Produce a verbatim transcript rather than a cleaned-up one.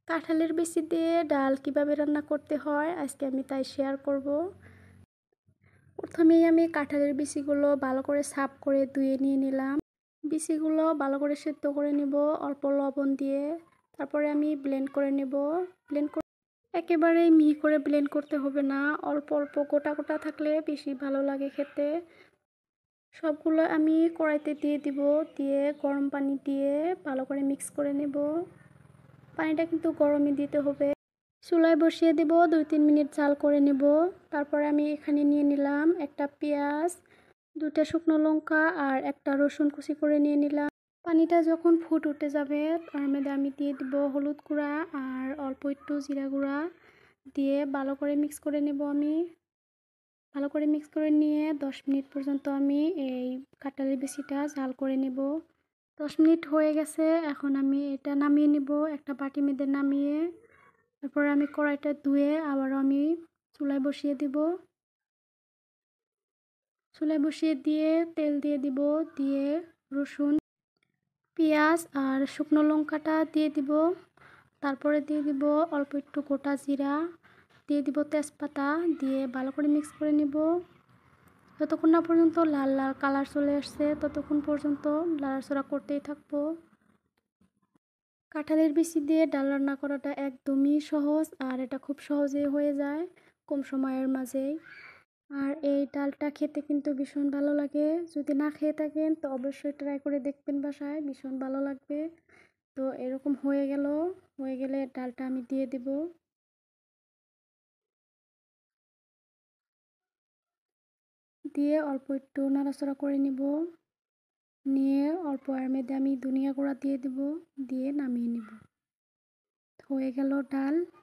কাঁঠালের বিচি দিয়ে ডাল কিভাবে রান্না করতে হয় আজকে আমি তাই শেয়ার করব। প্রথমেই আমি কাঁঠালের বিচিগুলো ভালো করে সাফ করে ধুয়ে নিয়ে নিলাম। বিচিগুলো ভালো করে সেদ্ধ করে নেব অল্প লবণ দিয়ে। তারপরে আমি ব্লেন্ড করে নেব। ব্লেন্ড করে একেবারেই মিহি করে ব্লেন্ড করতে হবে না, অল্প অল্প গোটা গোটা থাকলে বেশি ভালো লাগে খেতে। সবগুলো আমি কড়াইতে দিয়ে দিব, দিয়ে গরম পানি দিয়ে ভালো করে মিক্স করে নেব। পানিটা কিন্তু গরমই দিতে হবে। চুলায় বসিয়ে দেব, দুই তিন মিনিট জাল করে নেব। তারপরে আমি এখানে নিয়ে নিলাম একটা পেঁয়াজ, দুটা শুকনো লঙ্কা আর একটা রসুন কুচি করে নিয়ে নিলাম। পানিটা যখন ফুট উঠে যাবে তার মধ্যে আমি দিয়ে দিব হলুদ গুঁড়া আর অল্প একটু জিরা গুঁড়া দিয়ে ভালো করে মিক্স করে নেব। আমি ভালো করে মিক্স করে নিয়ে দশ মিনিট পর্যন্ত আমি এই কাঁঠালের বিচিটা জাল করে নেব। দশ মিনিট হয়ে গেছে, এখন আমি এটা নামিয়ে নেব একটা বাটি মধ্যে নামিয়ে। তারপর আমি কড়াইটা ধুয়ে আবারও আমি চুলায় বসিয়ে দিব। চুলায় বসিয়ে দিয়ে তেল দিয়ে দিব, দিয়ে রসুন, পেঁয়াজ আর শুকনো লঙ্কাটা দিয়ে দিব। তারপরে দিয়ে দিব অল্প একটু গোটা জিরা, দিয়ে দিব তেজপাতা, দিয়ে ভালো করে মিক্স করে নিব। যতক্ষণ না পর্যন্ত লাল লাল কালার চলে আসছে ততক্ষণ পর্যন্ত নাড়াচাড়া করতেই থাকবো। কাঁঠালের বিচি দিয়ে ডাল রান্না করাটা একদমই সহজ, আর এটা খুব সহজেই হয়ে যায় কম সময়ের মাঝেই। আর এই ডালটা খেতে কিন্তু ভীষণ ভালো লাগে। যদি না খেয়ে থাকেন তো অবশ্যই ট্রাই করে দেখবেন বাসায়, ভীষণ ভালো লাগবে। তো এরকম হয়ে গেল, হয়ে গেলে ডালটা আমি দিয়ে দিব। দিয়ে অল্প একটু নাড়াচাড়া করে নিব। নিয়ে অল্প এর মধ্যে আমি ধনিয়া গুঁড়া দিয়ে দিব, দিয়ে নামিয়ে নিব। হয়ে গেল ডাল।